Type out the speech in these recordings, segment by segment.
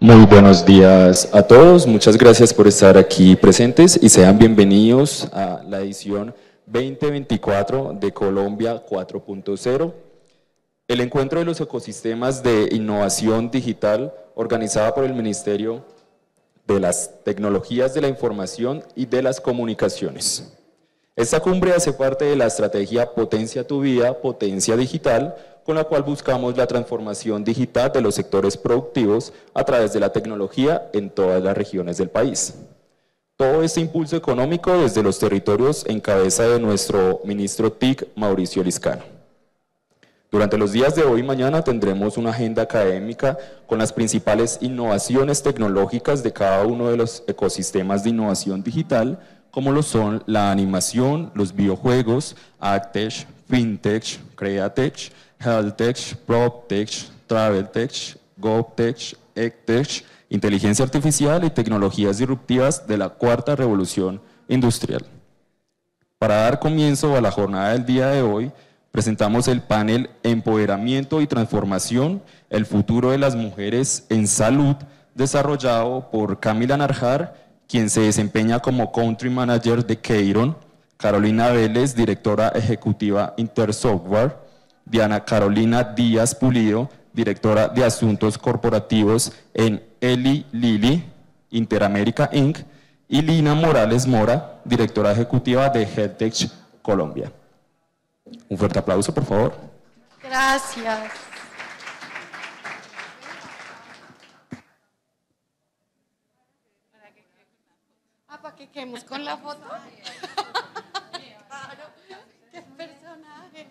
Muy buenos días a todos, muchas gracias por estar aquí presentes y sean bienvenidos a la edición 2024 de Colombia 4.0, el encuentro de los ecosistemas de innovación digital organizada por el Ministerio de las Tecnologías de la Información y de las Comunicaciones. Esta cumbre hace parte de la estrategia Potencia tu Vida, Potencia Digital, con la cual buscamos la transformación digital de los sectores productivos a través de la tecnología en todas las regiones del país. Todo este impulso económico desde los territorios en cabeza de nuestro ministro TIC, Mauricio Liscano. Durante los días de hoy y mañana tendremos una agenda académica con las principales innovaciones tecnológicas de cada uno de los ecosistemas de innovación digital, como lo son la animación, los videojuegos, AgTech, FinTech, CreaTech, HealthTech, PropTech, TravelTech, GovTech, EdTech, inteligencia artificial y tecnologías disruptivas de la cuarta revolución industrial. Para dar comienzo a la jornada del día de hoy, presentamos el panel Empoderamiento y Transformación, el futuro de las mujeres en salud, desarrollado por Camila Narjar, quien se desempeña como Country Manager de Keyron, Carolina Vélez, Directora Ejecutiva Intersoftware, Diana Carolina Díaz Pulido, Directora de Asuntos Corporativos en Eli Lilly, Interamérica Inc., y Lina Morales Mora, Directora Ejecutiva de HealthTech Colombia. Un fuerte aplauso, por favor. Gracias. ¿Para que quedemos con la foto? Claro, qué personaje.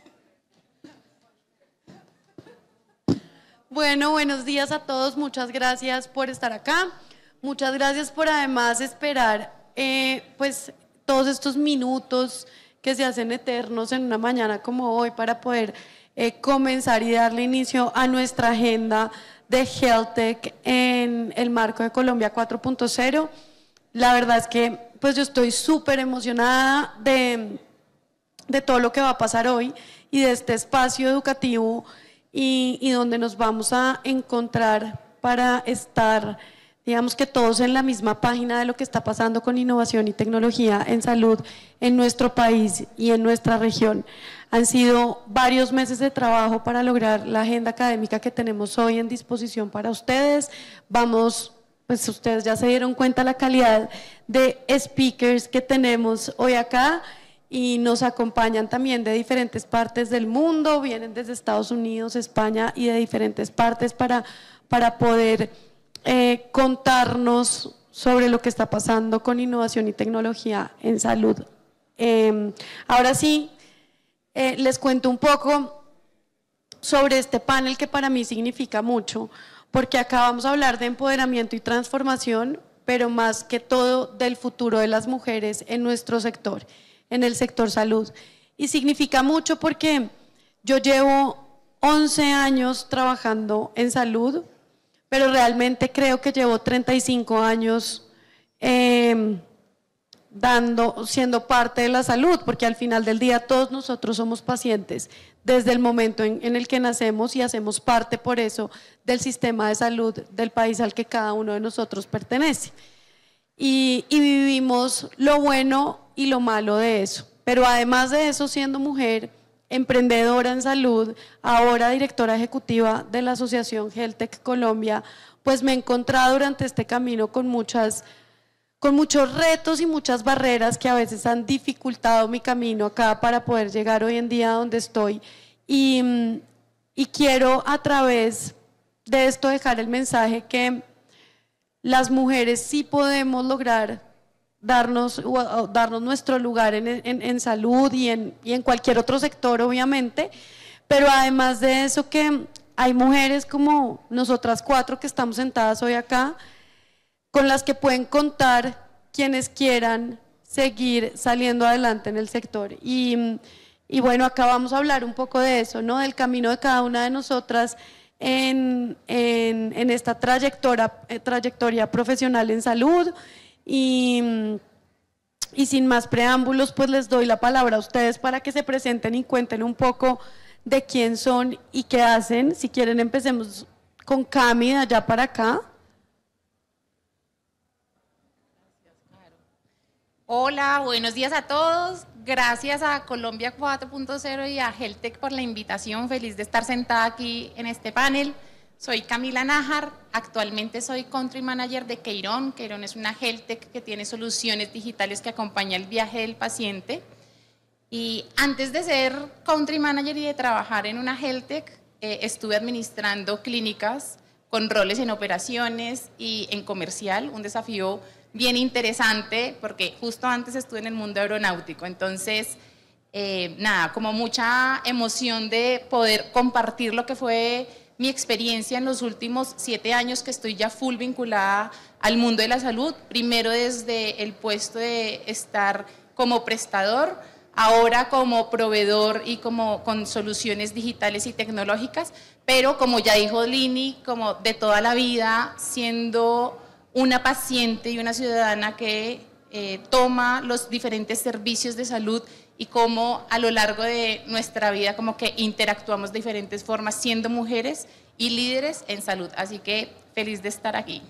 Bueno, buenos días a todos, muchas gracias por estar acá, muchas gracias por además esperar pues todos estos minutos que se hacen eternos en una mañana como hoy para poder comenzar y darle inicio a nuestra agenda de HealthTech en el marco de Colombia 4.0. La verdad es que pues yo estoy súper emocionada de todo lo que va a pasar hoy y de este espacio educativo y donde nos vamos a encontrar para estar, digamos que todos en la misma página de lo que está pasando con innovación y tecnología en salud en nuestro país y en nuestra región. Han sido varios meses de trabajo para lograr la agenda académica que tenemos hoy en disposición para ustedes. Pues ustedes ya se dieron cuenta la calidad de speakers que tenemos hoy acá y nos acompañan también de diferentes partes del mundo, vienen desde Estados Unidos, España y de diferentes partes para poder contarnos sobre lo que está pasando con innovación y tecnología en salud. Ahora sí, les cuento un poco sobre este panel que para mí significa mucho, porque acá vamos a hablar de empoderamiento y transformación, pero más que todo del futuro de las mujeres en nuestro sector, en el sector salud. Y significa mucho porque yo llevo 11 años trabajando en salud, pero realmente creo que llevo 35 años siendo parte de la salud, porque al final del día todos nosotros somos pacientes desde el momento en el que nacemos y hacemos parte por eso del sistema de salud del país al que cada uno de nosotros pertenece. Y vivimos lo bueno y lo malo de eso, pero además de eso, siendo mujer, emprendedora en salud, ahora directora ejecutiva de la Asociación HealthTech Colombia, pues me he encontrado durante este camino con muchos retos y muchas barreras que a veces han dificultado mi camino acá para poder llegar hoy en día a donde estoy. Y quiero a través de esto dejar el mensaje que las mujeres sí podemos lograr darnos nuestro lugar en salud y en cualquier otro sector, obviamente, pero además de eso que hay mujeres como nosotras cuatro que estamos sentadas hoy acá, con las que pueden contar quienes quieran seguir saliendo adelante en el sector. Y bueno, acá vamos a hablar un poco de eso, ¿no? Del camino de cada una de nosotras en esta trayectoria profesional en salud. Y sin más preámbulos, pues les doy la palabra a ustedes para que se presenten y cuenten un poco de quién son y qué hacen. Si quieren empecemos con Cami de allá para acá. Hola, buenos días a todos. Gracias a Colombia 4.0 y a HealthTech por la invitación. Feliz de estar sentada aquí en este panel. Soy Camila Nájar, actualmente soy Country Manager de Queirón. Queirón es una HealthTech que tiene soluciones digitales que acompaña el viaje del paciente. Y antes de ser Country Manager y de trabajar en una HealthTech, estuve administrando clínicas con roles en operaciones y en comercial, un desafío bien interesante porque justo antes estuve en el mundo aeronáutico, entonces nada, como mucha emoción de poder compartir lo que fue mi experiencia en los últimos 7 años que estoy ya full vinculada al mundo de la salud, primero desde el puesto de estar como prestador, ahora como proveedor y como con soluciones digitales y tecnológicas, pero como ya dijo Lini, como de toda la vida siendo una paciente y una ciudadana que toma los diferentes servicios de salud y cómo a lo largo de nuestra vida como que interactuamos de diferentes formas siendo mujeres y líderes en salud. Así que feliz de estar aquí.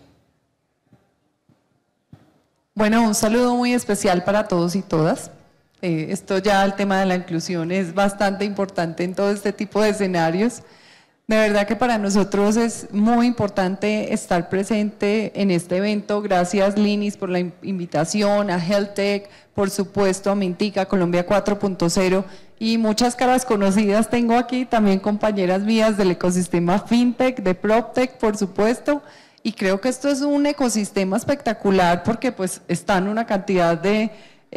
Bueno, un saludo muy especial para todos y todas. Esto ya, el tema de la inclusión es bastante importante en todo este tipo de escenarios. De verdad que para nosotros es muy importante estar presente en este evento. Gracias, Linis, por la invitación, a HealthTech, por supuesto, a Mintica, Colombia 4.0 y muchas caras conocidas tengo aquí, también compañeras mías del ecosistema FinTech, de PropTech, por supuesto. Y creo que esto es un ecosistema espectacular porque pues están una cantidad de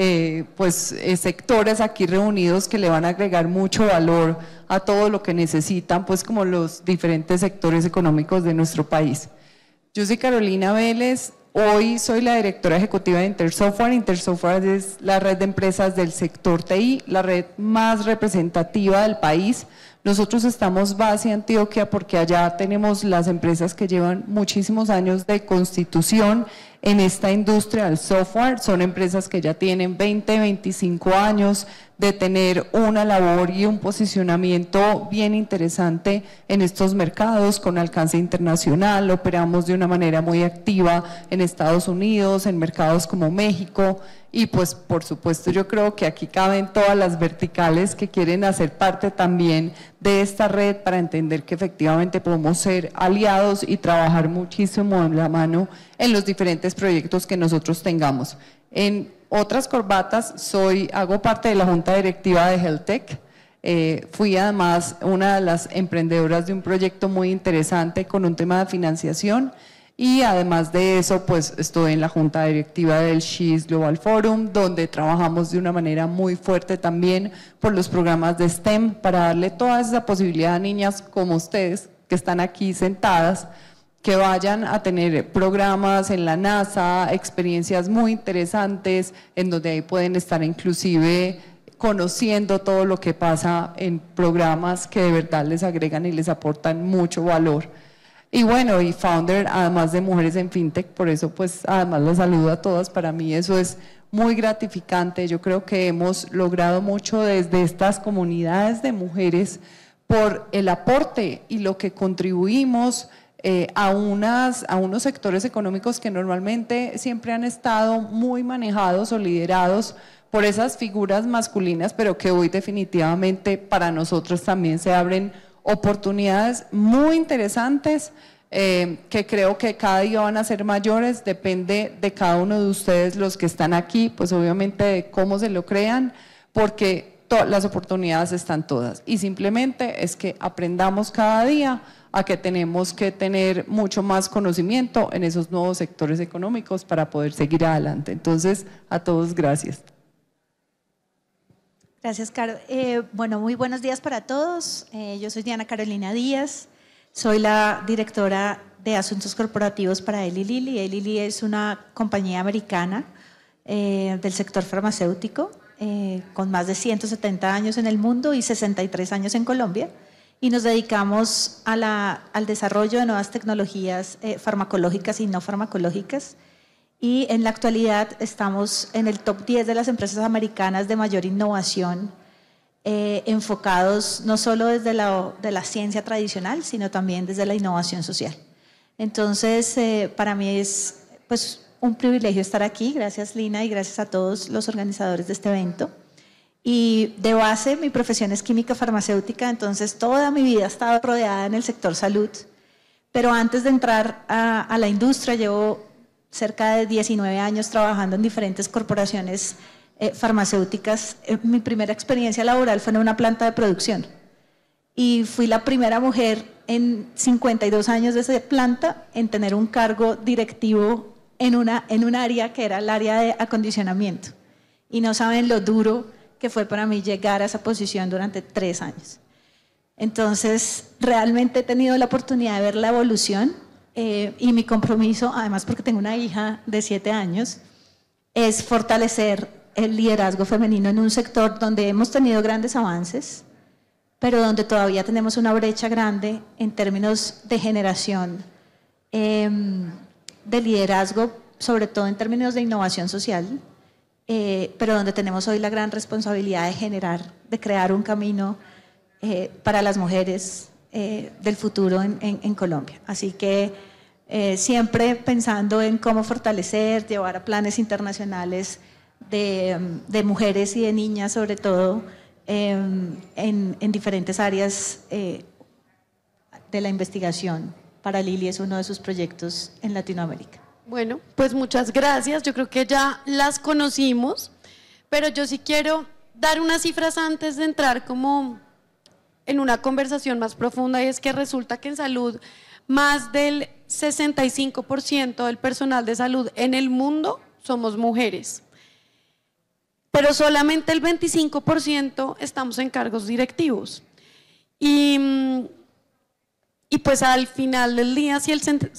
sectores aquí reunidos que le van a agregar mucho valor a todo lo que necesitan, pues como los diferentes sectores económicos de nuestro país. Yo soy Carolina Vélez, hoy soy la directora ejecutiva de Intersoftware. Intersoftware es la red de empresas del sector TI, la red más representativa del país. Nosotros estamos base en Antioquia porque allá tenemos las empresas que llevan muchísimos años de constitución en esta industria del software. Son empresas que ya tienen 20, 25 años de tener una labor y un posicionamiento bien interesante en estos mercados con alcance internacional. Operamos de una manera muy activa en Estados Unidos, en mercados como México y pues por supuesto yo creo que aquí caben todas las verticales que quieren hacer parte también de esta red para entender que efectivamente podemos ser aliados y trabajar muchísimo en la mano en los diferentes proyectos que nosotros tengamos. En otras corbatas hago parte de la junta directiva de HealthTech. Fui además una de las emprendedoras de un proyecto muy interesante con un tema de financiación y además de eso pues estoy en la junta directiva del SHIS Global Forum donde trabajamos de una manera muy fuerte también por los programas de STEM para darle toda esa posibilidad a niñas como ustedes que están aquí sentadas que vayan a tener programas en la NASA, experiencias muy interesantes, en donde ahí pueden estar inclusive conociendo todo lo que pasa en programas que de verdad les agregan y les aportan mucho valor. Y bueno, y founder además de Mujeres en FinTech, por eso pues además las saludo a todas, para mí eso es muy gratificante. Yo creo que hemos logrado mucho desde estas comunidades de mujeres por el aporte y lo que contribuimos a unos sectores económicos que normalmente siempre han estado muy manejados o liderados por esas figuras masculinas, pero que hoy definitivamente para nosotros también se abren oportunidades muy interesantes que creo que cada día van a ser mayores, depende de cada uno de ustedes los que están aquí, pues obviamente de cómo se lo crean, porque las oportunidades están todas y simplemente es que aprendamos cada día a que tenemos que tener mucho más conocimiento en esos nuevos sectores económicos para poder seguir adelante. Entonces, a todos, gracias. Gracias, Caro. Bueno, muy buenos días para todos. Yo soy Diana Carolina Díaz, soy la directora de Asuntos Corporativos para Eli Lilly. Eli Lilly es una compañía americana del sector farmacéutico con más de 170 años en el mundo y 63 años en Colombia. Y nos dedicamos al desarrollo de nuevas tecnologías farmacológicas y no farmacológicas. Y en la actualidad estamos en el top 10 de las empresas americanas de mayor innovación, enfocados no solo desde de la ciencia tradicional, sino también desde la innovación social. Entonces, para mí es pues, un privilegio estar aquí. Gracias, Lina, y gracias a todos los organizadores de este evento. Y de base, mi profesión es química farmacéutica, entonces toda mi vida he estado rodeada en el sector salud. Pero antes de entrar a la industria, llevo cerca de 19 años trabajando en diferentes corporaciones farmacéuticas. Mi primera experiencia laboral fue en una planta de producción. Y fui la primera mujer en 52 años de esa planta en tener un cargo directivo en un área que era el área de acondicionamiento. Y no saben lo duro que fue para mí llegar a esa posición durante 3 años. Entonces, realmente he tenido la oportunidad de ver la evolución y mi compromiso, además porque tengo una hija de 7 años, es fortalecer el liderazgo femenino en un sector donde hemos tenido grandes avances, pero donde todavía tenemos una brecha grande en términos de generación de liderazgo, sobre todo en términos de innovación social, pero donde tenemos hoy la gran responsabilidad de crear un camino para las mujeres del futuro en Colombia. Así que siempre pensando en cómo fortalecer, llevar a planes internacionales de mujeres y de niñas, sobre todo, en diferentes áreas de la investigación. Para Lili es uno de sus proyectos en Latinoamérica. Bueno, pues muchas gracias. Yo creo que ya las conocimos, pero yo sí quiero dar unas cifras antes de entrar como en una conversación más profunda, y es que resulta que en salud más del 65% del personal de salud en el mundo somos mujeres, pero solamente el 25% estamos en cargos directivos. Y pues al final del día, si el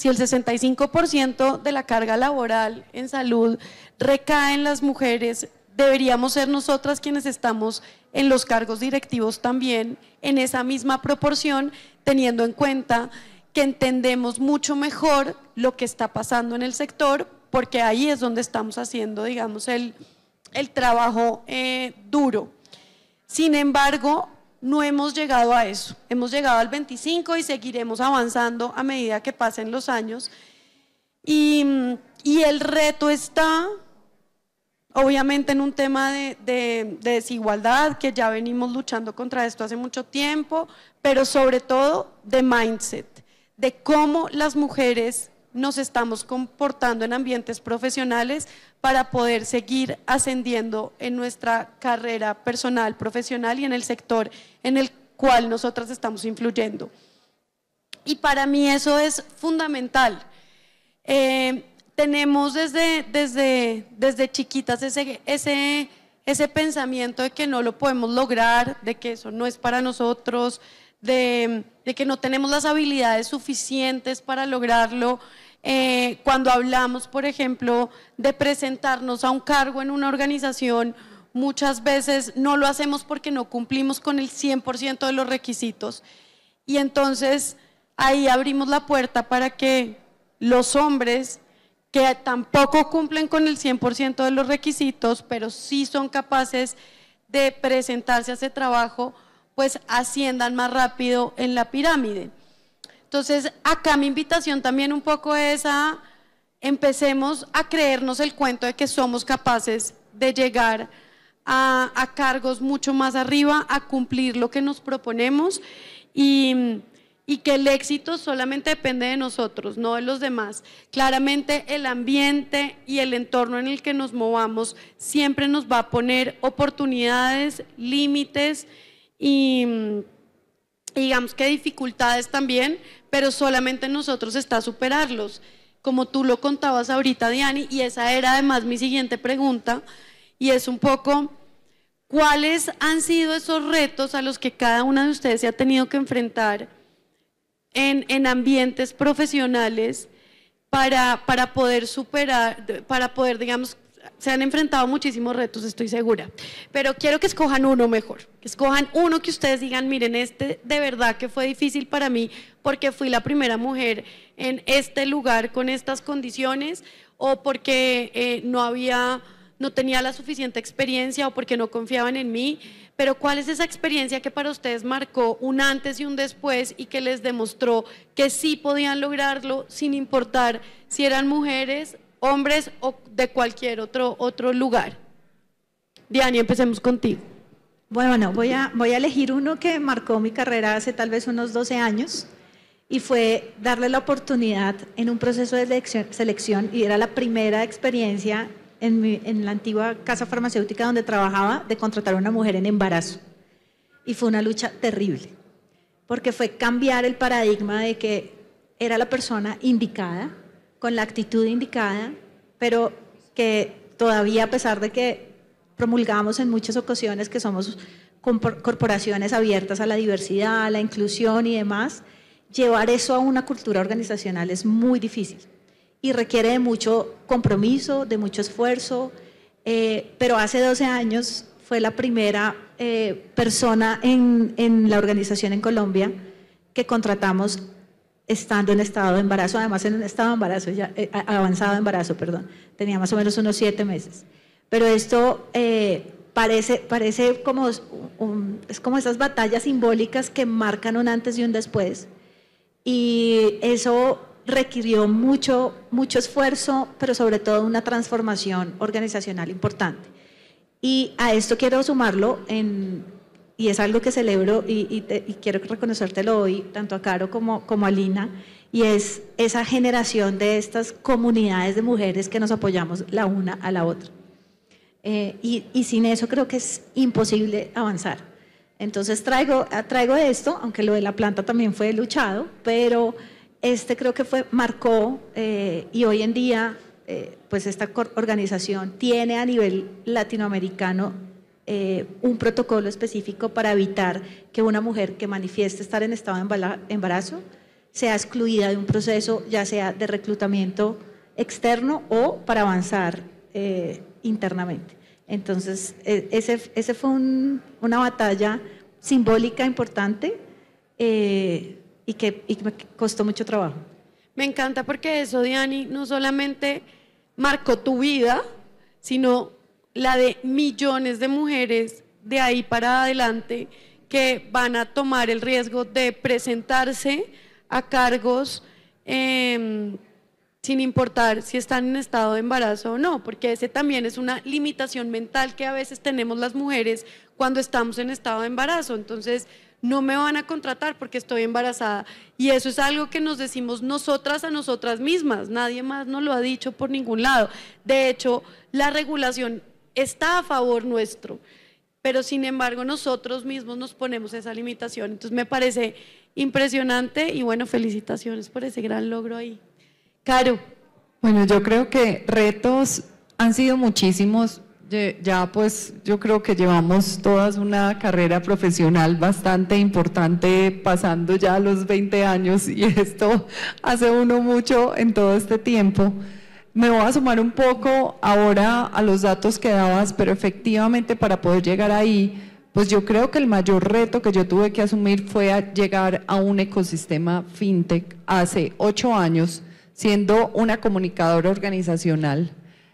65% de la carga laboral en salud recae en las mujeres, deberíamos ser nosotras quienes estamos en los cargos directivos también, en esa misma proporción, teniendo en cuenta que entendemos mucho mejor lo que está pasando en el sector, porque ahí es donde estamos haciendo, digamos, el trabajo duro. Sin embargo, no hemos llegado a eso, hemos llegado al 25% y seguiremos avanzando a medida que pasen los años. Y el reto está, obviamente, en un tema de desigualdad, que ya venimos luchando contra esto hace mucho tiempo, pero sobre todo de mindset, de cómo las mujeres nos estamos comportando en ambientes profesionales para poder seguir ascendiendo en nuestra carrera personal, profesional y en el sector en el cual nosotras estamos influyendo. Y para mí eso es fundamental. Tenemos desde chiquitas ese pensamiento de que no lo podemos lograr, de que eso no es para nosotros, de que no tenemos las habilidades suficientes para lograrlo. Cuando hablamos, por ejemplo, de presentarnos a un cargo en una organización, muchas veces no lo hacemos porque no cumplimos con el 100% de los requisitos. Y entonces ahí abrimos la puerta para que los hombres que tampoco cumplen con el 100% de los requisitos, pero sí son capaces de presentarse a ese trabajo, pues asciendan más rápido en la pirámide. Entonces, acá mi invitación también un poco es a empecemos a creernos el cuento de que somos capaces de llegar a cargos mucho más arriba, a cumplir lo que nos proponemos y que el éxito solamente depende de nosotros, no de los demás. Claramente el ambiente y el entorno en el que nos movamos siempre nos va a poner oportunidades, límites y digamos que dificultades también, pero solamente nosotros está superarlos, como tú lo contabas ahorita, Diani, y esa era además mi siguiente pregunta, y es un poco, ¿cuáles han sido esos retos a los que cada una de ustedes se ha tenido que enfrentar en ambientes profesionales para poder superar, para poder, digamos, se han enfrentado muchísimos retos, estoy segura, pero quiero que escojan uno mejor, que escojan uno que ustedes digan, miren, este de verdad que fue difícil para mí porque fui la primera mujer en este lugar con estas condiciones, o porque no tenía la suficiente experiencia, o porque no confiaban en mí. Pero ¿cuál es esa experiencia que para ustedes marcó un antes y un después y que les demostró que sí podían lograrlo sin importar si eran mujeres hombres o de cualquier otro lugar. Diani, empecemos contigo. Bueno, voy a elegir uno que marcó mi carrera hace tal vez unos 12 años y fue darle la oportunidad en un proceso de selección, y era la primera experiencia en la antigua casa farmacéutica donde trabajaba, de contratar a una mujer en embarazo. Y fue una lucha terrible, porque fue cambiar el paradigma de que era la persona indicada, con la actitud indicada, pero que todavía, a pesar de que promulgamos en muchas ocasiones que somos corporaciones abiertas a la diversidad, a la inclusión y demás, llevar eso a una cultura organizacional es muy difícil y requiere de mucho compromiso, de mucho esfuerzo, pero hace 12 años fue la primera persona en la organización en Colombia que contratamos estando en estado de embarazo, además en un estado de embarazo, ya, avanzado de embarazo, perdón, tenía más o menos unos 7 meses. Pero esto parece como, es como esas batallas simbólicas que marcan un antes y un después, y eso requirió mucho esfuerzo, pero sobre todo una transformación organizacional importante. Y a esto quiero sumarlo, y es algo que celebro y quiero reconocértelo hoy, tanto a Caro como a Lina, y es esa generación de estas comunidades de mujeres que nos apoyamos la una a la otra. Y sin eso creo que es imposible avanzar. Entonces traigo esto, aunque lo de la planta también fue luchado, pero creo que marcó, y hoy en día pues esta organización tiene a nivel latinoamericano un protocolo específico para evitar que una mujer que manifieste estar en estado de embarazo sea excluida de un proceso, ya sea de reclutamiento externo o para avanzar internamente. Entonces, ese fue una batalla simbólica importante y que me costó mucho trabajo. Me encanta porque eso, Diani, no solamente marcó tu vida, sino la de millones de mujeres de ahí para adelante que van a tomar el riesgo de presentarse a cargos sin importar si están en estado de embarazo o no, porque ese también es una limitación mental que a veces tenemos las mujeres cuando estamos en estado de embarazo. Entonces, no me van a contratar porque estoy embarazada, y eso es algo que nos decimos nosotras a nosotras mismas, nadie más nos lo ha dicho por ningún lado. De hecho, la regulación está a favor nuestro, pero sin embargo nosotros mismos nos ponemos esa limitación. Entonces me parece impresionante y bueno, felicitaciones por ese gran logro ahí. Caro. Bueno, yo creo que retos han sido muchísimos. Ya pues yo creo que llevamos todas una carrera profesional bastante importante, pasando ya los 20 años, y esto hace uno mucho en todo este tiempo. Me voy a sumar un poco ahora a los datos que dabas, pero efectivamente para poder llegar ahí, pues yo creo que el mayor reto que yo tuve que asumir fue llegar a un ecosistema fintech hace 8 años, siendo una comunicadora organizacional,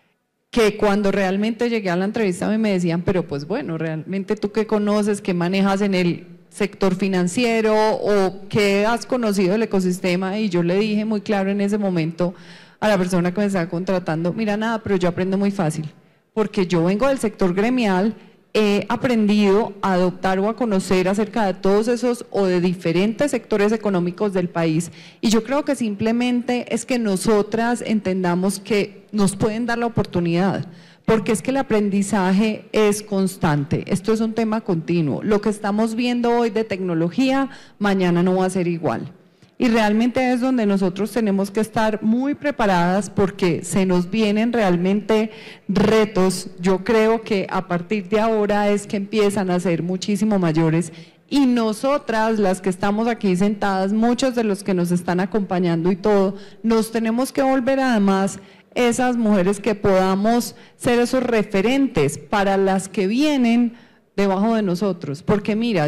que cuando realmente llegué a la entrevista me decían, pero pues bueno, realmente tú qué conoces, qué manejas en el sector financiero o qué has conocido del ecosistema, y yo le dije muy claro en ese momento a la persona que me estaba contratando, mira, nada, pero yo aprendo muy fácil, porque yo vengo del sector gremial, he aprendido a adoptar o a conocer acerca de todos esos o de diferentes sectores económicos del país, y yo creo que simplemente es que nosotras entendamos que nos pueden dar la oportunidad, porque es que el aprendizaje es constante, esto es un tema continuo, lo que estamos viendo hoy de tecnología, mañana no va a ser igual. Y realmente es donde nosotros tenemos que estar muy preparadas, porque se nos vienen realmente retos. Yo creo que a partir de ahora es que empiezan a ser muchísimo mayores, y nosotras, las que estamos aquí sentadas, muchos de los que nos están acompañando y todo, nos tenemos que volver además esas mujeres que podamos ser esos referentes para las que vienen debajo de nosotros. Porque mira,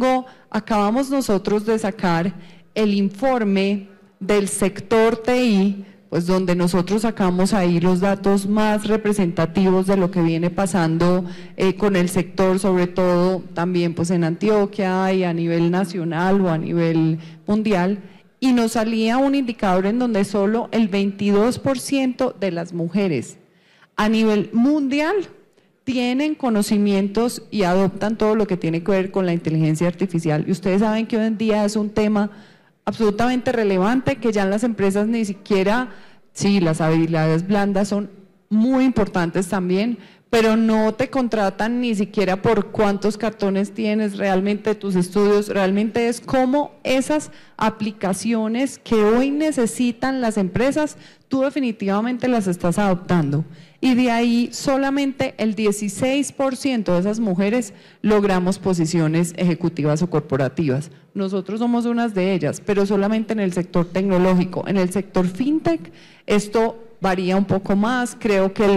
acabamos nosotros de sacar el informe del sector TI, pues donde nosotros sacamos ahí los datos más representativos de lo que viene pasando con el sector, sobre todo también pues en Antioquia y a nivel nacional o a nivel mundial, y nos salía un indicador en donde solo el 22% de las mujeres a nivel mundial tienen conocimientos y adoptan todo lo que tiene que ver con la inteligencia artificial. Y ustedes saben que hoy en día es un tema absolutamente relevante, que ya en las empresas ni siquiera, sí, las habilidades blandas son muy importantes también, pero no te contratan ni siquiera por cuántos cartones tienes realmente tus estudios, realmente es cómo esas aplicaciones que hoy necesitan las empresas, tú definitivamente las estás adoptando. Y de ahí solamente el 16% de esas mujeres logramos posiciones ejecutivas o corporativas. Nosotros somos unas de ellas, pero solamente en el sector tecnológico. En el sector fintech esto varía un poco más, creo que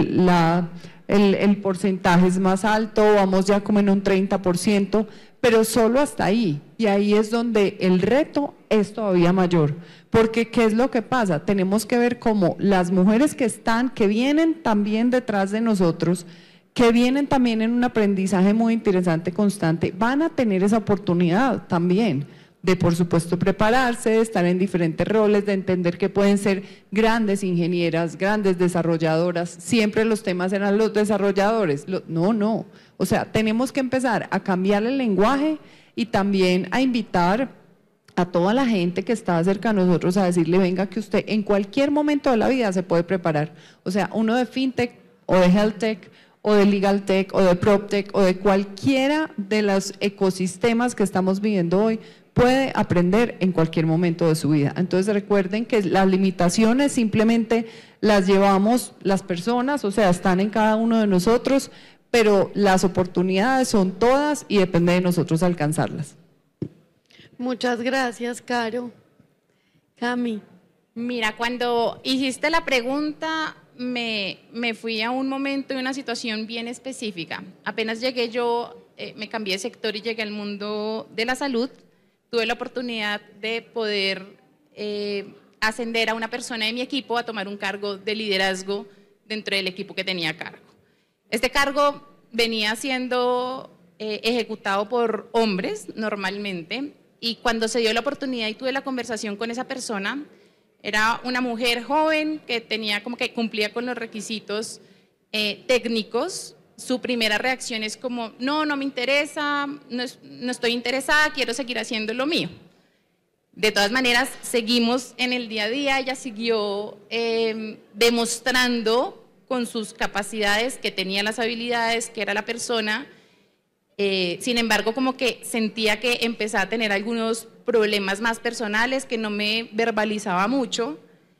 el porcentaje es más alto, vamos ya como en un 30%, pero solo hasta ahí. Y ahí es donde el reto es todavía mayor. Porque ¿qué es lo que pasa? Tenemos que ver cómo las mujeres que vienen también detrás de nosotros, que vienen también en un aprendizaje muy interesante, constante, van a tener esa oportunidad también de, por supuesto, prepararse, de estar en diferentes roles, de entender que pueden ser grandes ingenieras, grandes desarrolladoras. Siempre los temas eran los desarrolladores. No. O sea, tenemos que empezar a cambiar el lenguaje y también a invitar a toda la gente que está cerca de nosotros a decirle, venga, que usted en cualquier momento de la vida se puede preparar. O sea, uno de fintech o de health tech o de legal tech o de prop tech o de cualquiera de los ecosistemas que estamos viviendo hoy puede aprender en cualquier momento de su vida. Entonces recuerden que las limitaciones simplemente las llevamos las personas, o sea, están en cada uno de nosotros, pero las oportunidades son todas y depende de nosotros alcanzarlas. Muchas gracias, Caro. Cami. Mira, cuando hiciste la pregunta, me fui a un momento y una situación bien específica. Apenas llegué yo, me cambié de sector y llegué al mundo de la salud. Tuve la oportunidad de poder ascender a una persona de mi equipo a tomar un cargo de liderazgo dentro del equipo que tenía a cargo. Este cargo venía siendo ejecutado por hombres normalmente. Y cuando se dio la oportunidad y tuve la conversación con esa persona, era una mujer joven que tenía como que cumplía con los requisitos técnicos. Su primera reacción es como, no me interesa, no estoy interesada, quiero seguir haciendo lo mío. De todas maneras, seguimos en el día a día, ella siguió demostrando con sus capacidades que tenía las habilidades, que era la persona. Sin embargo, como que sentía que empezaba a tener algunos problemas más personales, que no me verbalizaba mucho,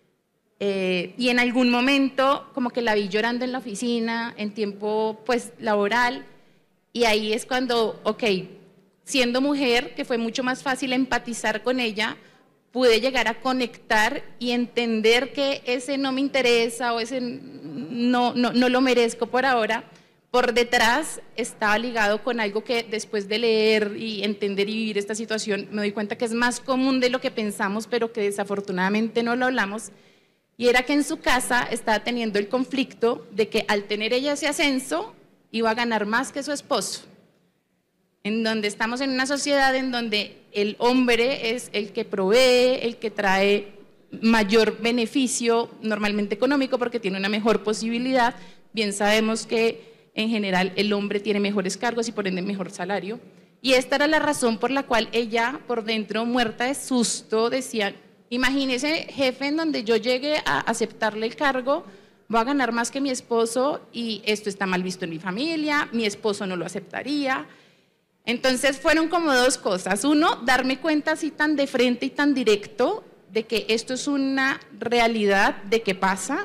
y en algún momento como que la vi llorando en la oficina, en tiempo pues laboral, y ahí es cuando, ok, siendo mujer, que fue mucho más fácil empatizar con ella, pude llegar a conectar y entender que ese no me interesa o ese no lo merezco por ahora. Por detrás estaba ligado con algo que después de leer y entender y vivir esta situación me doy cuenta que es más común de lo que pensamos, pero que desafortunadamente no lo hablamos, y era que en su casa estaba teniendo el conflicto de que al tener ella ese ascenso iba a ganar más que su esposo, en donde estamos en una sociedad en donde el hombre es el que provee, el que trae mayor beneficio, normalmente económico, porque tiene una mejor posibilidad. Bien sabemos que en general el hombre tiene mejores cargos y por ende mejor salario, y esta era la razón por la cual ella por dentro, muerta de susto, decía, imagínese, jefe, en donde yo llegue a aceptarle el cargo, voy a ganar más que mi esposo y esto está mal visto en mi familia, mi esposo no lo aceptaría. Entonces fueron como dos cosas. Uno, darme cuenta así tan de frente y tan directo de que esto es una realidad, de que pasa,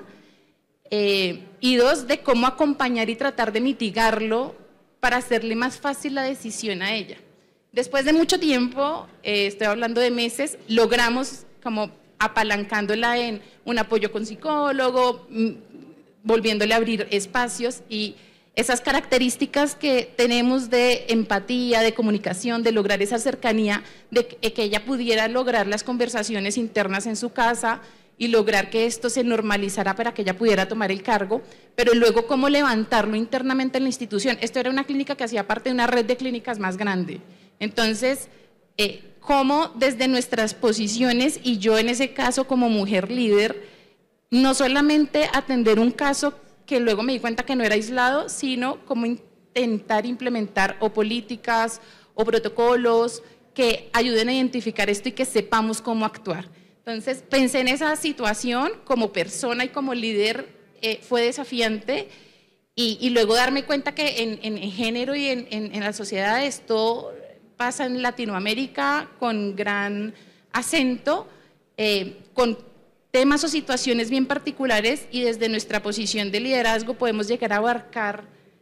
y dos, de cómo acompañar y tratar de mitigarlo para hacerle más fácil la decisión a ella. Después de mucho tiempo, estoy hablando de meses, logramos como apalancándola en un apoyo con psicólogo, volviéndole a abrir espacios, y esas características que tenemos de empatía, de comunicación, de lograr esa cercanía, de que ella pudiera lograr las conversaciones internas en su casa y lograr que esto se normalizara para que ella pudiera tomar el cargo, pero luego cómo levantarlo internamente en la institución. Esto era una clínica que hacía parte de una red de clínicas más grande. Entonces, cómo desde nuestras posiciones, y yo en ese caso como mujer líder, no solamente atender un caso que luego me di cuenta que no era aislado, sino cómo intentar implementar o políticas o protocolos que ayuden a identificar esto y que sepamos cómo actuar. Entonces pensé en esa situación como persona y como líder, fue desafiante, y luego darme cuenta que en género y en la sociedad esto pasa en Latinoamérica con gran acento, con temas o situaciones bien particulares, y desde nuestra posición de liderazgo podemos llegar a abarcar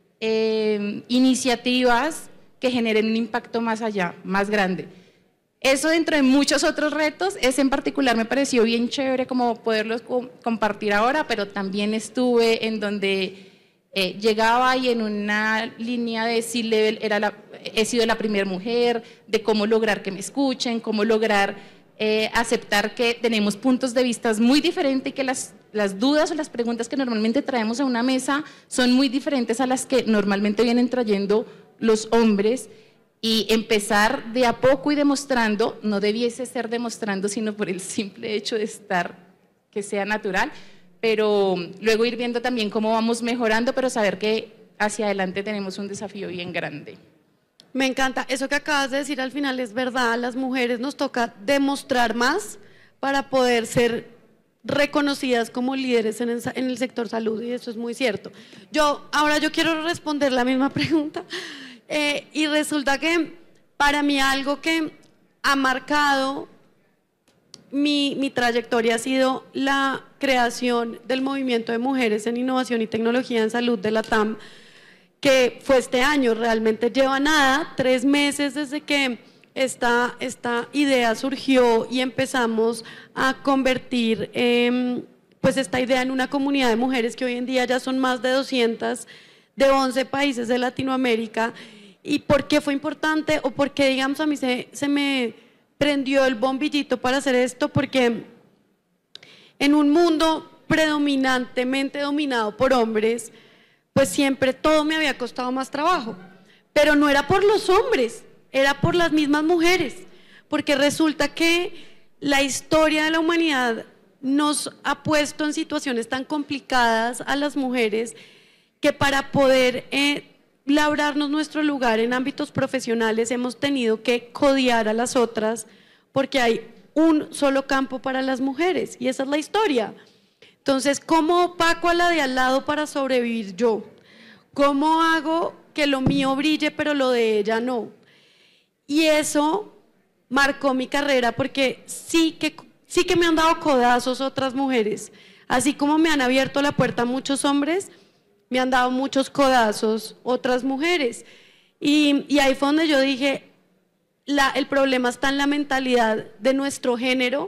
iniciativas que generen un impacto más allá, más grande. Eso dentro de muchos otros retos, ese en particular me pareció bien chévere como poderlos compartir ahora, pero también estuve en donde llegaba y en una línea de C-Level he sido la primera mujer, de cómo lograr que me escuchen, cómo lograr aceptar que tenemos puntos de vista muy diferentes y que las dudas o las preguntas que normalmente traemos a una mesa son muy diferentes a las que normalmente vienen trayendo los hombres, y empezar de a poco y demostrando, no debiese ser demostrando, sino por el simple hecho de estar, que sea natural, pero luego ir viendo también cómo vamos mejorando, pero saber que hacia adelante tenemos un desafío bien grande. Me encanta, eso que acabas de decir al final es verdad, a las mujeres nos toca demostrar más para poder ser reconocidas como líderes en el sector salud, y eso es muy cierto. Ahora yo quiero responder la misma pregunta, y resulta que para mí algo que ha marcado mi trayectoria ha sido la creación del movimiento de mujeres en innovación y tecnología en salud de la TAM, que fue este año. Realmente lleva nada, 3 meses desde que esta idea surgió y empezamos a convertir pues esta idea en una comunidad de mujeres que hoy en día ya son más de 200 de 11 países de Latinoamérica. ¿Y por qué fue importante? O por qué, digamos, a mí se me prendió el bombillito para hacer esto, porque en un mundo predominantemente dominado por hombres, pues siempre todo me había costado más trabajo, pero no era por los hombres, era por las mismas mujeres, porque resulta que la historia de la humanidad nos ha puesto en situaciones tan complicadas a las mujeres, que para poder labrarnos nuestro lugar en ámbitos profesionales hemos tenido que codiar a las otras, porque hay un solo campo para las mujeres, y esa es la historia. Entonces, ¿cómo opaco a la de al lado para sobrevivir yo? ¿Cómo hago que lo mío brille pero lo de ella no? Y eso marcó mi carrera, porque sí que me han dado codazos otras mujeres, así como me han abierto la puerta a muchos hombres, me han dado muchos codazos otras mujeres, y ahí fue donde yo dije, el problema está en la mentalidad de nuestro género,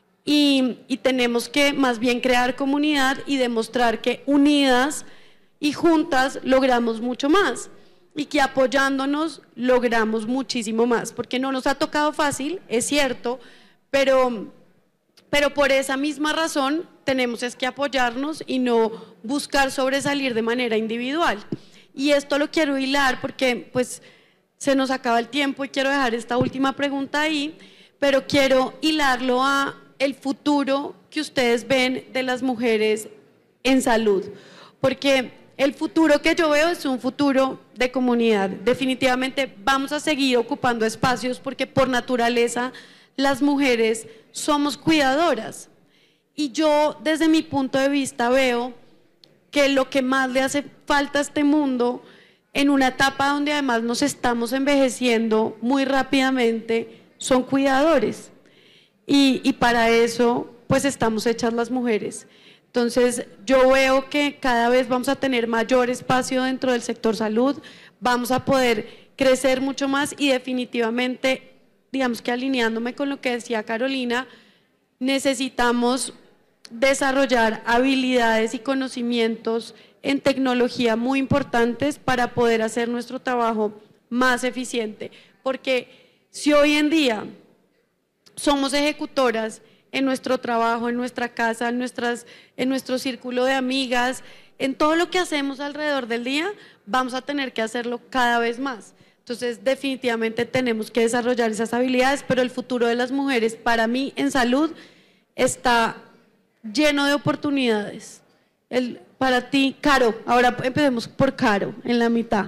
y tenemos que más bien crear comunidad y demostrar que unidas y juntas logramos mucho más, y que apoyándonos logramos muchísimo más, porque no nos ha tocado fácil, es cierto, pero por esa misma razón tenemos es que apoyarnos y no buscar sobresalir de manera individual. Y esto lo quiero hilar porque pues se nos acaba el tiempo y quiero dejar esta última pregunta ahí, pero quiero hilarlo a el futuro que ustedes ven de las mujeres en salud, porque el futuro que yo veo es un futuro de comunidad. Definitivamente vamos a seguir ocupando espacios, porque por naturaleza las mujeres somos cuidadoras, y yo desde mi punto de vista veo que lo que más le hace falta a este mundo, en una etapa donde además nos estamos envejeciendo muy rápidamente, son cuidadores, y para eso pues estamos hechas las mujeres. Entonces yo veo que cada vez vamos a tener mayor espacio dentro del sector salud, vamos a poder crecer mucho más, y definitivamente, digamos que alineándome con lo que decía Carolina, necesitamos desarrollar habilidades y conocimientos en tecnología muy importantes para poder hacer nuestro trabajo más eficiente, porque si hoy en día somos ejecutoras en nuestro trabajo, en nuestra casa, en nuestro círculo de amigas, en todo lo que hacemos alrededor del día, vamos a tener que hacerlo cada vez más. Entonces, definitivamente tenemos que desarrollar esas habilidades, pero el futuro de las mujeres, para mí, en salud, está lleno de oportunidades. Para ti, Caro, ahora empecemos por Caro, en la mitad.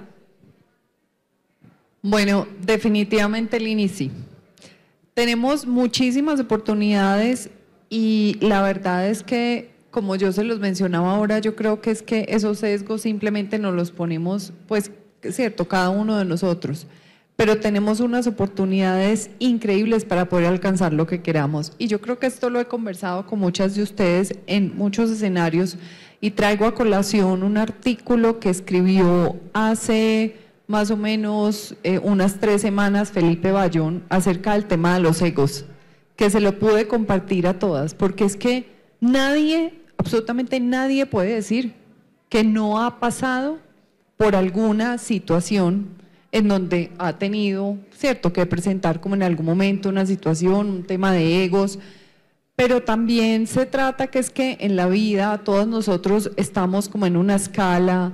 Bueno, definitivamente Lini sí. Tenemos muchísimas oportunidades y la verdad es que, como yo se los mencionaba ahora, yo creo que es que esos sesgos simplemente nos los ponemos, pues, cierto, cada uno de nosotros, pero tenemos unas oportunidades increíbles para poder alcanzar lo que queramos. Y yo creo que esto lo he conversado con muchas de ustedes en muchos escenarios y traigo a colación un artículo que escribió hace más o menos unas 3 semanas Felipe Bayón acerca del tema de los egos, que se lo pude compartir a todas, porque es que nadie, absolutamente nadie puede decir que no ha pasado por alguna situación en donde ha tenido, cierto, que presentar como en algún momento una situación, un tema de egos, pero también se trata que es que en la vida todos nosotros estamos como en una escala,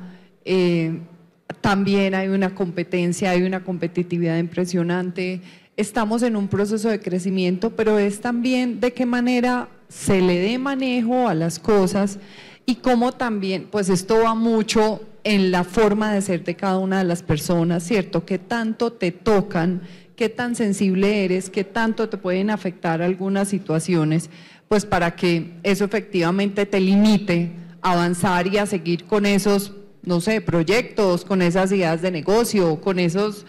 también hay una competencia, hay una competitividad impresionante, estamos en un proceso de crecimiento, pero es también de qué manera se le dé manejo a las cosas y cómo también, pues esto va mucho en la forma de ser de cada una de las personas, ¿cierto? ¿Qué tanto te tocan? ¿Qué tan sensible eres? ¿Qué tanto te pueden afectar algunas situaciones? Pues para que eso efectivamente te limite a avanzar y a seguir con esos, no sé, proyectos, con esas ideas de negocio, con esos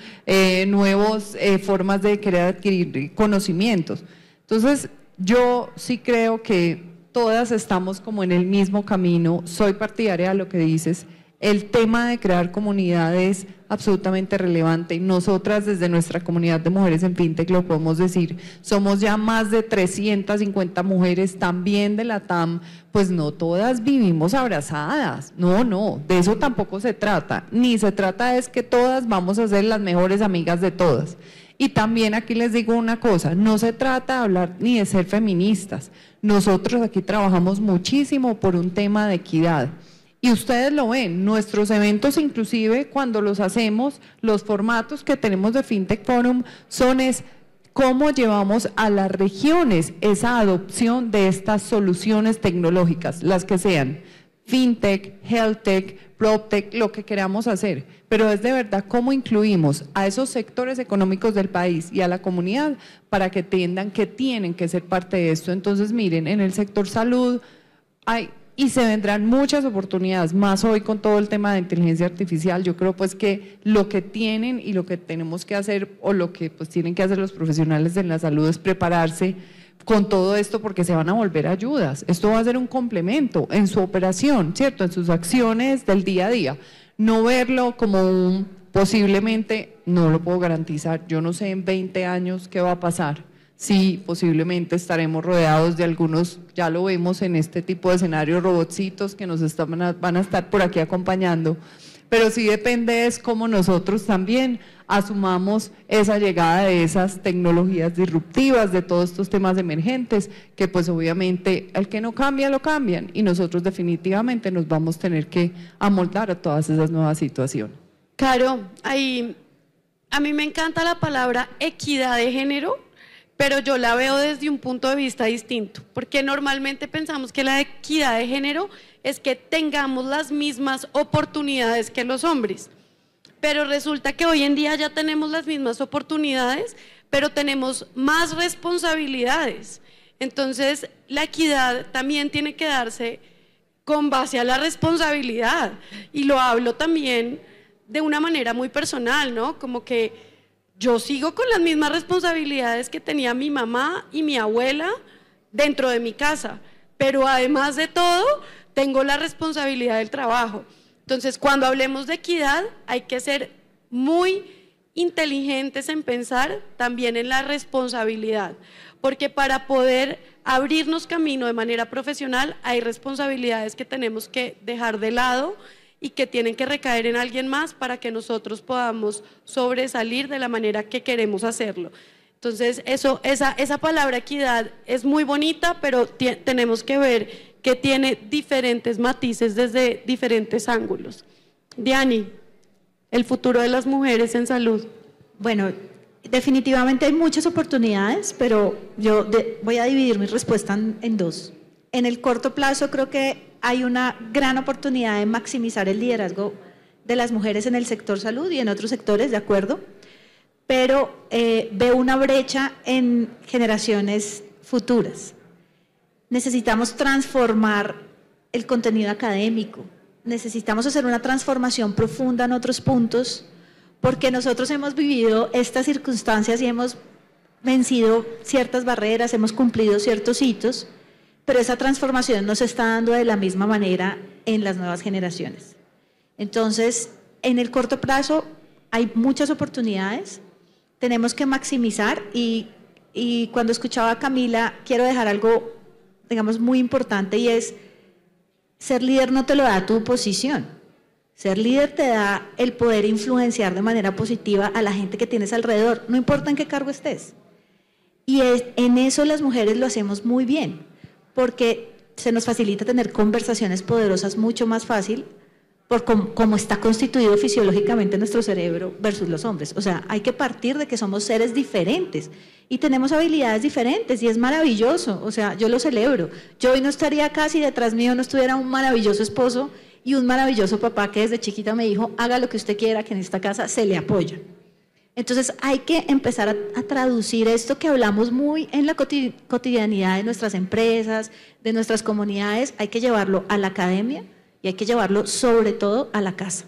nuevos formas de querer adquirir conocimientos. Entonces, yo sí creo que todas estamos como en el mismo camino, soy partidaria de lo que dices. El tema de crear comunidad es absolutamente relevante y nosotras desde nuestra comunidad de mujeres en FinTech lo podemos decir, somos ya más de 350 mujeres también de la TAM, pues no todas vivimos abrazadas, no, de eso tampoco se trata, ni se trata es que todas vamos a ser las mejores amigas de todas. Y también aquí les digo una cosa, no se trata de hablar ni de ser feministas, nosotros aquí trabajamos muchísimo por un tema de equidad. Y ustedes lo ven, nuestros eventos inclusive cuando los hacemos, los formatos que tenemos de FinTech Forum son cómo llevamos a las regiones esa adopción de estas soluciones tecnológicas, las que sean FinTech, HealthTech, PropTech, lo que queramos hacer, pero es de verdad cómo incluimos a esos sectores económicos del país y a la comunidad para que entiendan que tienen que ser parte de esto. Entonces miren, en el sector salud hay... Y se vendrán muchas oportunidades, más hoy con todo el tema de inteligencia artificial. Yo creo pues que lo que tienen y lo que tenemos que hacer o lo que pues tienen que hacer los profesionales de la salud es prepararse con todo esto porque se van a volver ayudas. Esto va a ser un complemento en su operación, ¿cierto? En sus acciones del día a día. No verlo como un posiblemente, no lo puedo garantizar, yo no sé en 20 años qué va a pasar. Sí, posiblemente estaremos rodeados de algunos, ya lo vemos en este tipo de escenarios, robotcitos que nos van a estar por aquí acompañando, pero sí depende es cómo nosotros también asumamos esa llegada de esas tecnologías disruptivas, de todos estos temas emergentes, que pues obviamente el que no cambia lo cambian y nosotros definitivamente nos vamos a tener que amoldar a todas esas nuevas situaciones. Caro, ahí, a mí me encanta la palabra equidad de género, pero yo la veo desde un punto de vista distinto, porque normalmente pensamos que la equidad de género es que tengamos las mismas oportunidades que los hombres, pero resulta que hoy en día ya tenemos las mismas oportunidades, pero tenemos más responsabilidades. Entonces, la equidad también tiene que darse con base a la responsabilidad, y lo hablo también de una manera muy personal, ¿no? Como que yo sigo con las mismas responsabilidades que tenía mi mamá y mi abuela dentro de mi casa, pero además de todo, tengo la responsabilidad del trabajo. Entonces, cuando hablemos de equidad, hay que ser muy inteligentes en pensar también en la responsabilidad, porque para poder abrirnos camino de manera profesional, hay responsabilidades que tenemos que dejar de lado y que tienen que recaer en alguien más para que nosotros podamos sobresalir de la manera que queremos hacerlo. Entonces, esa palabra equidad es muy bonita, pero tenemos que ver que tiene diferentes matices desde diferentes ángulos. Diani, el futuro de las mujeres en salud. Bueno, definitivamente hay muchas oportunidades, pero yo voy a dividir mi respuesta en dos. En el corto plazo creo que hay una gran oportunidad de maximizar el liderazgo de las mujeres en el sector salud y en otros sectores, de acuerdo, pero veo una brecha en generaciones futuras. Necesitamos transformar el contenido académico, necesitamos hacer una transformación profunda en otros puntos, porque nosotros hemos vivido estas circunstancias y hemos vencido ciertas barreras, hemos cumplido ciertos hitos, pero esa transformación no se está dando de la misma manera en las nuevas generaciones. Entonces, en el corto plazo hay muchas oportunidades, tenemos que maximizar y cuando escuchaba a Camila quiero dejar algo, digamos, muy importante, y es: ser líder no te lo da tu posición, ser líder te da el poder influenciar de manera positiva a la gente que tienes alrededor, no importa en qué cargo estés. Y en eso las mujeres lo hacemos muy bien, porque se nos facilita tener conversaciones poderosas mucho más fácil por cómo está constituido fisiológicamente nuestro cerebro versus los hombres. O sea, hay que partir de que somos seres diferentes y tenemos habilidades diferentes, y es maravilloso. O sea, yo lo celebro. Yo hoy no estaría acá si detrás mío no estuviera un maravilloso esposo y un maravilloso papá que desde chiquita me dijo: haga lo que usted quiera, que en esta casa se le apoya. Entonces hay que empezar a traducir esto que hablamos muy en la cotidianidad de nuestras empresas, de nuestras comunidades, hay que llevarlo a la academia y hay que llevarlo sobre todo a la casa.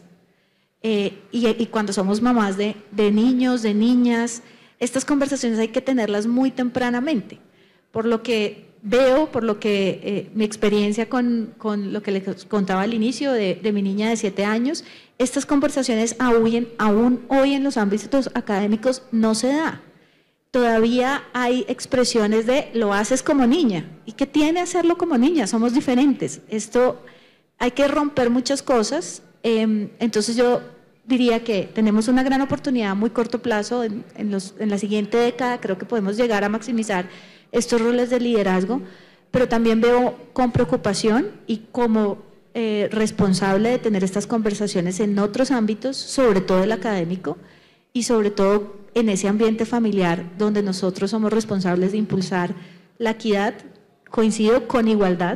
Y cuando somos mamás de niños, de niñas, estas conversaciones hay que tenerlas muy tempranamente. Por lo que veo, por lo que mi experiencia con lo que les contaba al inicio de mi niña de 7 años, estas conversaciones aún hoy en los ámbitos académicos no se da. Todavía hay expresiones de lo haces como niña. ¿Y qué tiene hacerlo como niña? Somos diferentes. Esto hay que romper muchas cosas. Entonces yo diría que tenemos una gran oportunidad a muy corto plazo. En la siguiente década creo que podemos llegar a maximizar estos roles de liderazgo, pero también veo con preocupación y como responsable de tener estas conversaciones en otros ámbitos, sobre todo el académico y sobre todo en ese ambiente familiar donde nosotros somos responsables de impulsar la equidad, coincido con igualdad,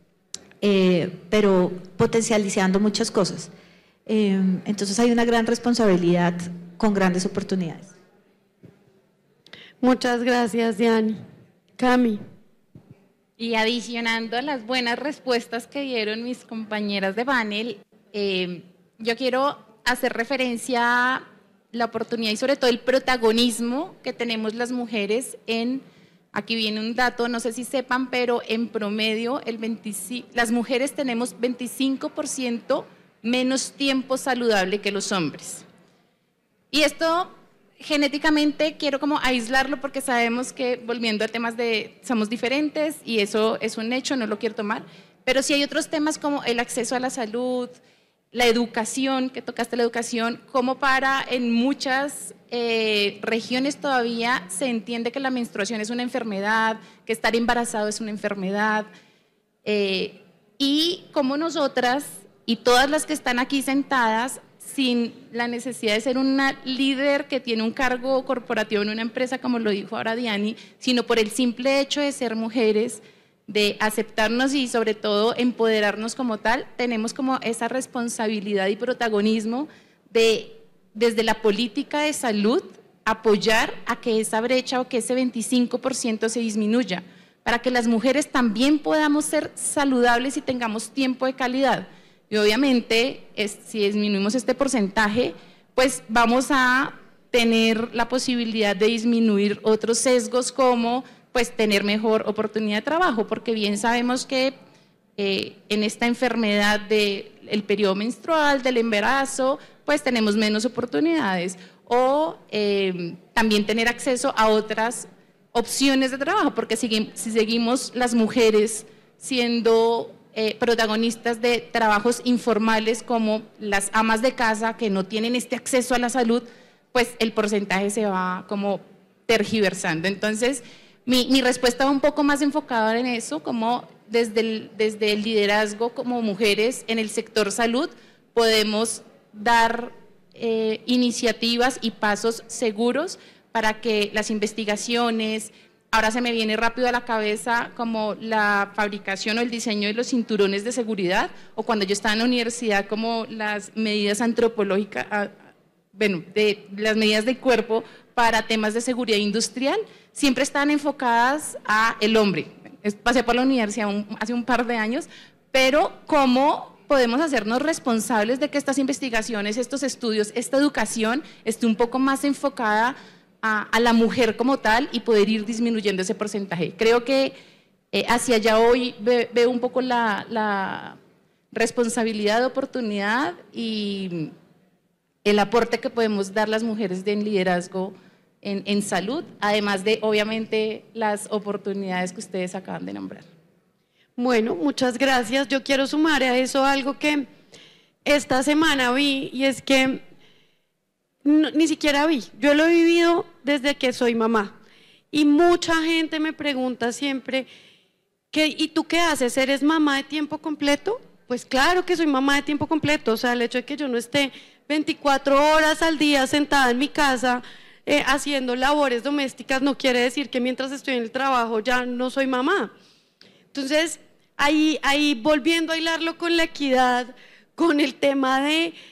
pero potencializando muchas cosas. Entonces hay una gran responsabilidad con grandes oportunidades. Muchas gracias, Diani. Cami. Y adicionando a las buenas respuestas que dieron mis compañeras de panel, yo quiero hacer referencia a la oportunidad y sobre todo el protagonismo que tenemos las mujeres aquí viene un dato, no sé si sepan, pero en promedio las mujeres tenemos 25% menos tiempo saludable que los hombres. Y esto genéticamente quiero como aislarlo porque sabemos que, volviendo a temas somos diferentes y eso es un hecho, no lo quiero tomar, pero sí hay otros temas como el acceso a la salud, la educación, que tocaste la educación, como en muchas regiones todavía se entiende que la menstruación es una enfermedad, que estar embarazado es una enfermedad, y como nosotras y todas las que están aquí sentadas, sin la necesidad de ser una líder que tiene un cargo corporativo en una empresa, como lo dijo ahora Diani, sino por el simple hecho de ser mujeres, de aceptarnos y sobre todo empoderarnos como tal, tenemos como esa responsabilidad y protagonismo de, desde la política de salud, apoyar a que esa brecha o que ese 25% se disminuya, para que las mujeres también podamos ser saludables y tengamos tiempo de calidad. Y obviamente, si disminuimos este porcentaje, pues vamos a tener la posibilidad de disminuir otros sesgos como pues tener mejor oportunidad de trabajo, porque bien sabemos que en esta enfermedad del periodo menstrual, del embarazo, pues tenemos menos oportunidades, o también tener acceso a otras opciones de trabajo, porque si seguimos las mujeres siendo protagonistas de trabajos informales como las amas de casa que no tienen este acceso a la salud, pues el porcentaje se va como tergiversando. Entonces, mi respuesta va un poco más enfocada en eso, como desde el liderazgo como mujeres en el sector salud podemos dar iniciativas y pasos seguros para que las investigaciones, ahora se me viene rápido a la cabeza como la fabricación o el diseño de los cinturones de seguridad, o cuando yo estaba en la universidad como las medidas antropológicas, bueno, de las medidas del cuerpo para temas de seguridad industrial, siempre están enfocadas a el hombre. Pasé por la universidad hace un par de años, pero ¿cómo podemos hacernos responsables de que estas investigaciones, estos estudios, esta educación esté un poco más enfocada a la mujer como tal y poder ir disminuyendo ese porcentaje? Creo que hacia allá hoy veo un poco la responsabilidad de oportunidad y el aporte que podemos dar las mujeres en liderazgo en salud, además de obviamente las oportunidades que ustedes acaban de nombrar. Bueno, muchas gracias. Yo quiero sumar a eso algo que esta semana vi, y es que ni siquiera vi, yo lo he vivido desde que soy mamá, y mucha gente me pregunta siempre, ¿y tú qué haces? ¿Eres mamá de tiempo completo? Pues claro que soy mamá de tiempo completo, o sea, el hecho de que yo no esté 24 horas al día sentada en mi casa haciendo labores domésticas no quiere decir que mientras estoy en el trabajo ya no soy mamá. Entonces, ahí volviendo a hilarlo con la equidad, con el tema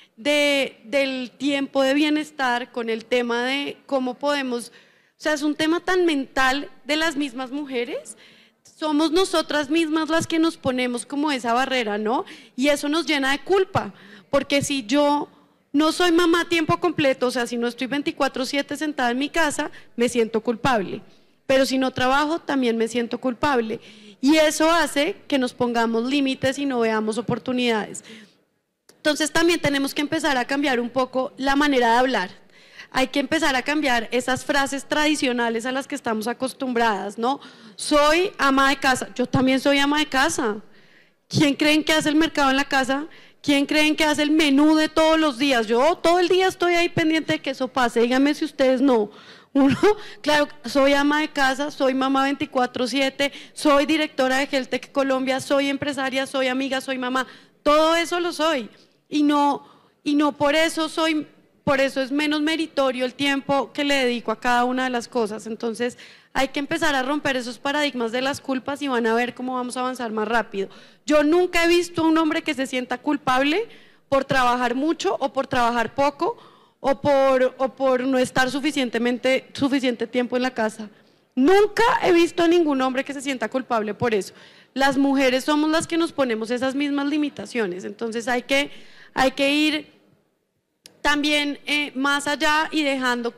del tiempo de bienestar, con el tema de cómo podemos, o sea, es un tema tan mental de las mismas mujeres. Somos nosotras mismas las que nos ponemos como esa barrera, ¿no? Y eso nos llena de culpa, porque si yo no soy mamá a tiempo completo, o sea, si no estoy 24/7 sentada en mi casa, me siento culpable, pero si no trabajo, también me siento culpable. Y eso hace que nos pongamos límites y no veamos oportunidades. Entonces también tenemos que empezar a cambiar un poco la manera de hablar. Hay que empezar a cambiar esas frases tradicionales a las que estamos acostumbradas, ¿no? Soy ama de casa, yo también soy ama de casa. ¿Quién creen que hace el mercado en la casa? ¿Quién creen que hace el menú de todos los días? Yo todo el día estoy ahí pendiente de que eso pase, díganme si ustedes no. Uno, claro, soy ama de casa, soy mamá 24/7, soy directora de Heltec Colombia, soy empresaria, soy amiga, soy mamá, todo eso lo soy. Y no por eso es menos meritorio el tiempo que le dedico a cada una de las cosas. Entonces hay que empezar a romper esos paradigmas de las culpas y van a ver cómo vamos a avanzar más rápido. Yo nunca he visto a un hombre que se sienta culpable por trabajar mucho o por trabajar poco o por no estar suficiente tiempo en la casa. Nunca he visto a ningún hombre que se sienta culpable por eso. Las mujeres somos las que nos ponemos esas mismas limitaciones, entonces hay que ir también más allá y dejando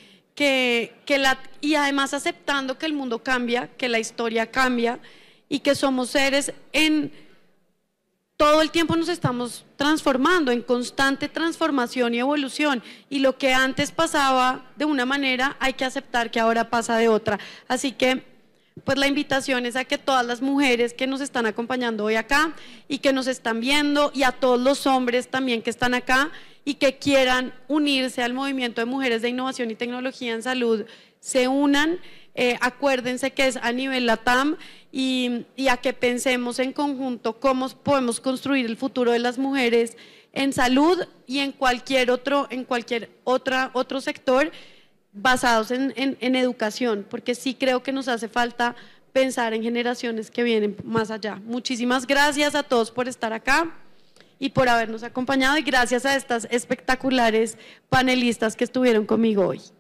y además aceptando que el mundo cambia, que la historia cambia y que somos seres todo el tiempo nos estamos transformando, en constante transformación y evolución, y lo que antes pasaba de una manera hay que aceptar que ahora pasa de otra. Así que pues la invitación es a que todas las mujeres que nos están acompañando hoy acá y que nos están viendo, y a todos los hombres también que están acá y que quieran unirse al movimiento de mujeres de innovación y tecnología en salud, se unan. Acuérdense que es a nivel LATAM y a que pensemos en conjunto cómo podemos construir el futuro de las mujeres en salud y en cualquier otro sector basados en educación, porque sí creo que nos hace falta pensar en generaciones que vienen más allá. Muchísimas gracias a todos por estar acá y por habernos acompañado, y gracias a estas espectaculares panelistas que estuvieron conmigo hoy.